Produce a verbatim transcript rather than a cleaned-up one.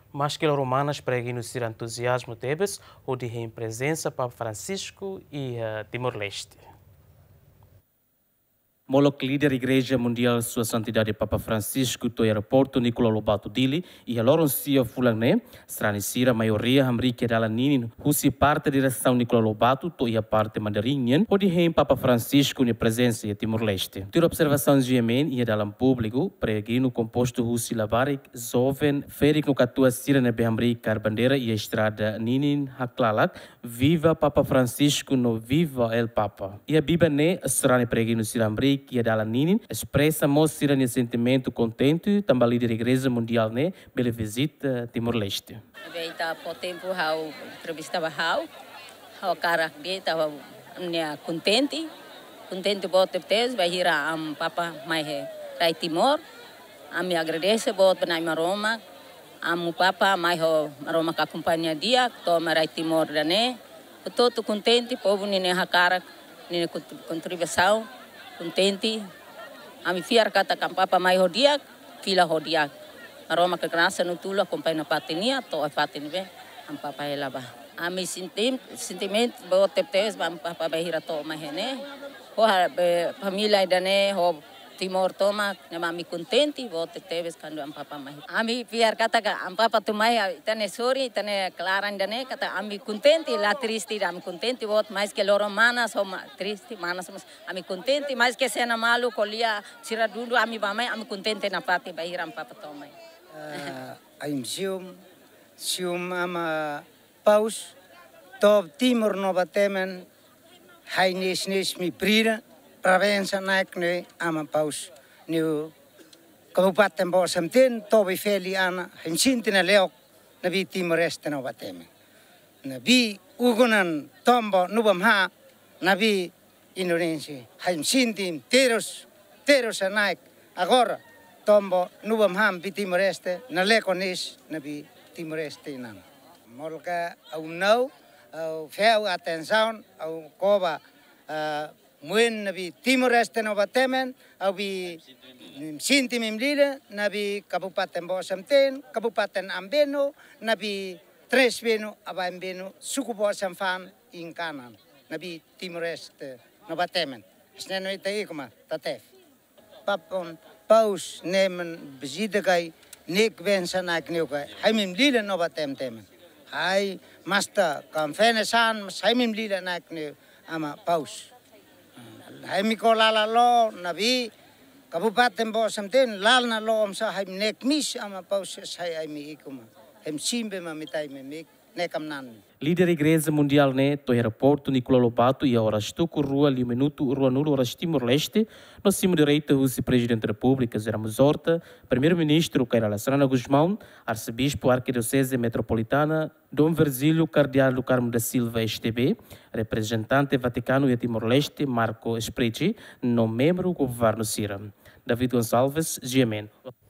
Maske romanas peregrinu sira antuziasmu tebes, hodi hein prezensa Papa Francisco e uh, Timor-Leste. Molok líder Igreja Mundial Sua Santidade Papa Francisco to aeroporto Nicola Lobato Dili e a loron sia fulane, strani sira maioria hamri que dala ninin, husi parte direção Nicola Lobato to ia parte mandarinha, hodi hein Papa Francisco ne presença e Timor-Leste. Ter observações de Yemen e dalam público, peregrino composto husi labarik, jovem, ferik no catua sira ne behamri car bandeira e a estrada ninin haklalak, viva Papa Francisco no viva el Papa. E a Bíblia ne strani peregrino sira hamri que é da Ninin, expressa mostra nesse sentimento contente, também líder da Igreja Mundial, né, pela visita a Timor-Leste. Veita por tempo how entrevistava how, how cara que estava né contente, contente por ter tez, vai ir a am Papa mai rai Timor, a me agradece por benai Roma, am Papa mai ho Roma que acompanha dia, toma rai Timor da né, todo contente povo nene a cara, nene contribuição. Contente, a mi fiar kata kam Papa mai hodiak, fila hodiak. Aroma ke kerasa nutula kompai na patinia, to a patini be, am Papa elaba. A mi sentim, sentiment bo teptes bam Papa bahira to mahene. Ho família dane ho Timor toma, na mami contente, bo teptes kando am Papa mai. A mi fiar kata ka am Papa tu mai tane sorry, tane claran dane kata ami contente, la triste, ami contente, bo mais que loro manas ho triste, manas ami contente, mais que cena malu colia sira dulu ami bamai, ami contente na pati bahira am Papa to mai. I'm sium, sium ama paus, top Timor no batemen, hein nis nis mi prira. Prezensa naik ne ama paus niu kabupaten bo samtin tobi feli ana hinsintina leok nabi Timor-Leste no bateme nabi ugunan tombo nubam ha nabi Indonesia hinsintin teros teros naik agora tombo nubam ham bi Timor-Leste na lekonis nabi Timor-Leste nan molka au nou au feu atenção au koba muen nabi Timor-Leste no batemen au bi sinti mimlida nabi kabupaten Bosamten kabupaten Ambeno nabi tres beno aba Ambeno suku Bosamfan in kanan nabi Timor-Leste no batemen sneno ita ikoma tatef papon paus nemen bezidegai nek wensa nak neuka hai mimlida no batem temen hai masta kam fenesan hai mimlida nak ne ama paus hai mikola la lo nabi kabupaten Bosamten lal na lo om sa hai nek mis ama paus sai ai mi ikuma hem simbe ma mitai me mek nekam nan. Líder da Igreja Mundial né, to aeroporto Nicola Lobato e a horas tuco rua ali minuto rua nulo horas Timor-Leste, no cimo direito o Presidente da República Zeramos Horta, Primeiro-Ministro Caira Lacerana Guzmão, Arcebispo Arquidiocese Metropolitana, Dom Verzílio Cardeal Carmo da Silva S T B, representante Vaticano e Timor-Leste Marco Espreci, no membro do governo Sira. David Gonçalves, G M N.